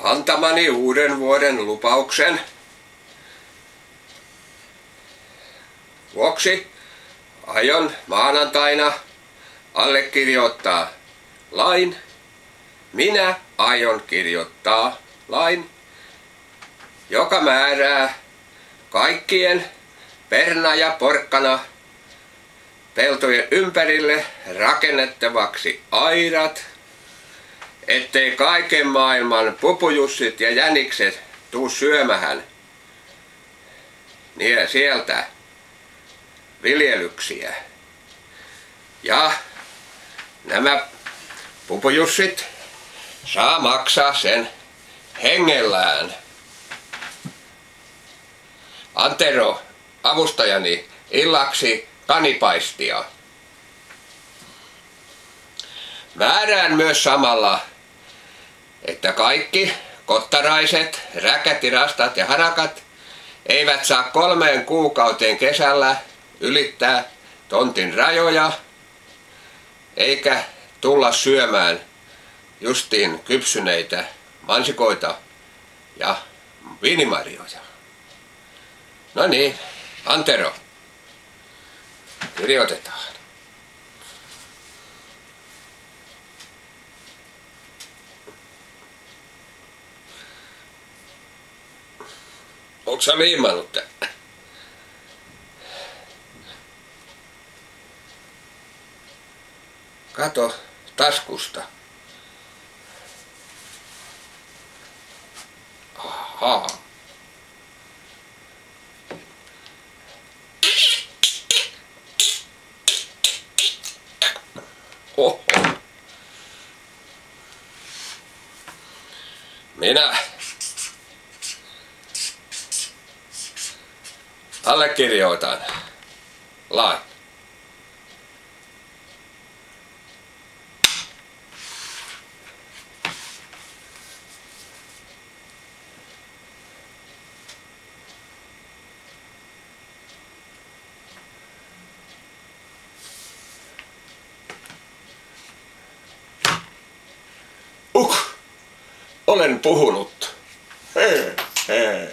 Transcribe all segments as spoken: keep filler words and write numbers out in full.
antamani uuden vuoden lupauksen vuoksi aion maanantaina allekirjoittaa lain. Minä aion kirjoittaa lain, joka määrää kaikkien perna- ja porkkana peltojen ympärille rakennettavaksi aidat, ettei kaiken maailman pupujussit ja jänikset tuu syömähän niin sieltä viljelyksiä. Ja nämä pupujussit saa maksaa sen hengellään. Antero, avustajani, illaksi kanipaistia. Määrään myös samalla, että kaikki kottaraiset, räkätirastat ja harakat eivät saa kolmeen kuukauteen kesällä ylittää tontin rajoja, eikä tulla syömään justiin kypsyneitä mansikoita ja viinimarjoja. No niin, Antero, kirjoitetaan. Onko sä liimannut tän? Kato taskusta. Ahaa. Oho. Minä allekirjoitan lain. Uh, olen puhunut. He, he.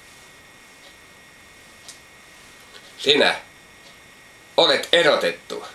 Sinä olet erotettu.